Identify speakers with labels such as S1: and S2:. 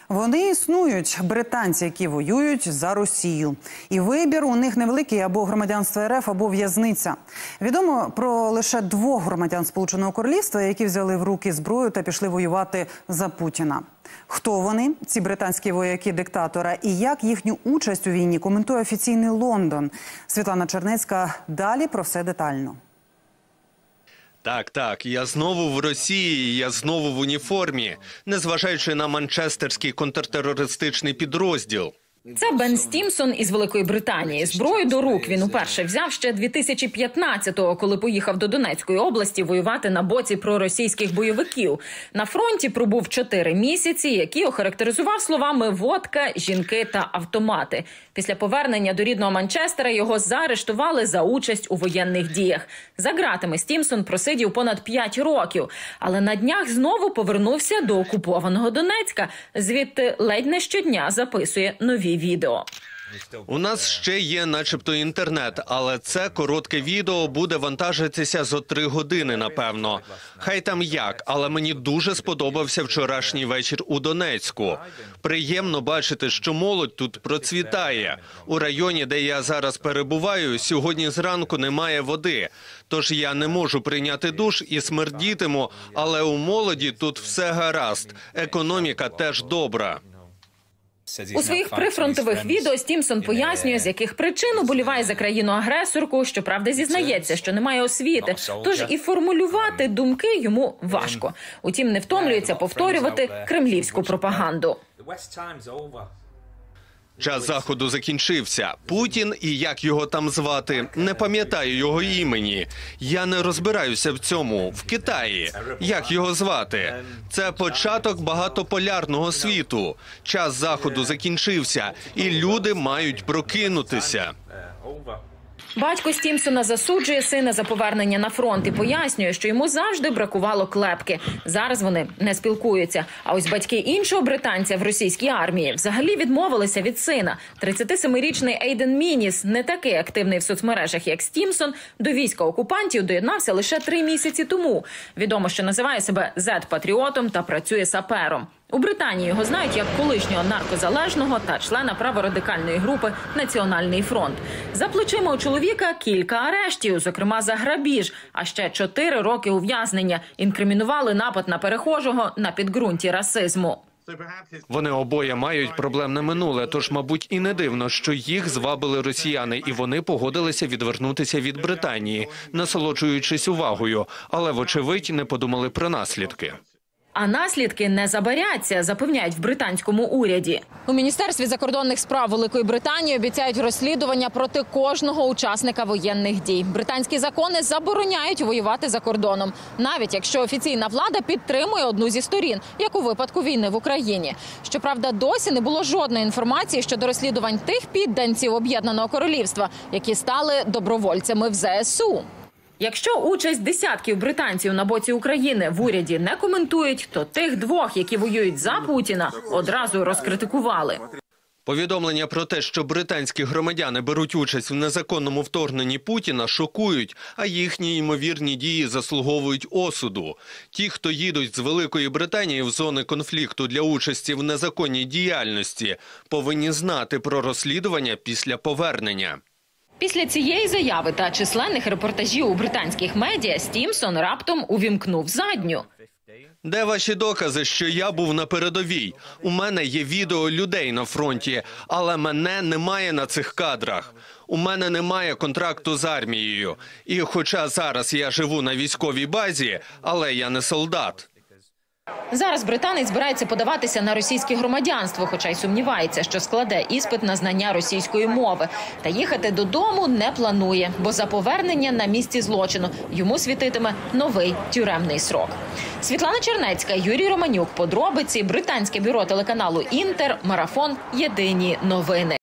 S1: Вони існують – британці, які воюють за Росію. І вибір у них невеликий – або громадянство РФ, або в'язниця. Відомо про лише 2 громадян Сполученого Королівства, які взяли в руки зброю та пішли воювати за Путіна. Хто вони, ці британські вояки диктатора, і як їхню участь у війні коментує офіційний Лондон. Світлана Чернецька далі про все детально.
S2: Так, я знову в Росії, я знову в уніформі, незважаючи на манчестерський контртерористичний підрозділ.
S3: Це Бен Стімсон із Великої Британії. Зброю до рук він уперше взяв ще 2015-го, коли поїхав до Донецької області воювати на боці проросійських бойовиків. На фронті пробув 4 місяці, які охарактеризував словами «водка», «жінки» та «автомати». Після повернення до рідного Манчестера його заарештували за участь у воєнних діях. За ґратами Стімсон просидів понад 5 років. Але на днях знову повернувся до окупованого Донецька. Звідти ледь не щодня записує нові відео.
S2: У нас ще є начебто інтернет, але це коротке відео буде вантажитися за 3 години, напевно. Хай там як, але мені дуже сподобався вчорашній вечір у Донецьку. Приємно бачити, що молодь тут процвітає. У районі, де я зараз перебуваю, сьогодні зранку немає води. Тож я не можу прийняти душ і смердітиму, але у молоді тут все гаразд. Економіка теж добра.
S3: У своїх прифронтових відео Стімсон пояснює, з яких причин уболіває за країну-агресорку, щоправда зізнається, що немає освіти, тож і формулювати думки йому важко. Утім, не втомлюється повторювати кремлівську пропаганду.
S2: Час Заходу закінчився. Путін і як його там звати, не пам'ятаю його імені. Я не розбираюся в цьому. В Китаї. Як його звати? Це початок багатополярного світу. Час Заходу закінчився, і люди мають прокинутися.
S3: Батько Стімсона засуджує сина за повернення на фронт і пояснює, що йому завжди бракувало клепки. Зараз вони не спілкуються. А ось батьки іншого британця в російській армії взагалі відмовилися від сина. 37-річний Ейден Мініс, не такий активний в соцмережах, як Стімсон, до війська окупантів доєднався лише 3 місяці тому. Відомо, що називає себе зет-патріотом та працює сапером. У Британії його знають як колишнього наркозалежного та члена праворадикальної групи «Національний фронт». За плечима у чоловіка кілька арештів, зокрема за грабіж, а ще 4 роки ув'язнення. Інкримінували напад на перехожого на підґрунті расизму.
S2: Вони обоє мають проблемне минуле, тож, мабуть, і не дивно, що їх звабили росіяни, і вони погодилися відвернутися від Британії, насолоджуючись увагою, але, вочевидь, не подумали про наслідки.
S3: А наслідки не забаряться, запевняють в британському уряді. У Міністерстві закордонних справ Великої Британії обіцяють розслідування проти кожного учасника воєнних дій. Британські закони забороняють воювати за кордоном, навіть якщо офіційна влада підтримує одну зі сторін, як у випадку війни в Україні. Щоправда, досі не було жодної інформації щодо розслідувань тих підданців Об'єднаного Королівства, які стали добровольцями в ЗСУ. Якщо участь десятків британців на боці України в уряді не коментують, то тих 2, які воюють за Путіна, одразу розкритикували.
S2: Повідомлення про те, що британські громадяни беруть участь в незаконному вторгненні Путіна, шокують, а їхні ймовірні дії заслуговують осуду. Ті, хто їдуть з Великої Британії в зони конфлікту для участі в незаконній діяльності, повинні знати про розслідування після повернення.
S3: Після цієї заяви та численних репортажів у британських медіа Стімсон раптом увімкнув задню.
S2: Де ваші докази, що я був на передовій? У мене є відео людей на фронті, але мене немає на цих кадрах. У мене немає контракту з армією. І хоча зараз я живу на військовій базі, але я не солдат.
S3: Зараз британець збирається подаватися на російське громадянство, хоча й сумнівається, що складе іспит на знання російської мови. Та їхати додому не планує, бо за повернення на місці злочину йому світитиме новий тюремний срок. Світлана Чернецька, Юрій Романюк. Подробиці. Британське бюро телеканалу «Інтер», Марафон. Єдині новини.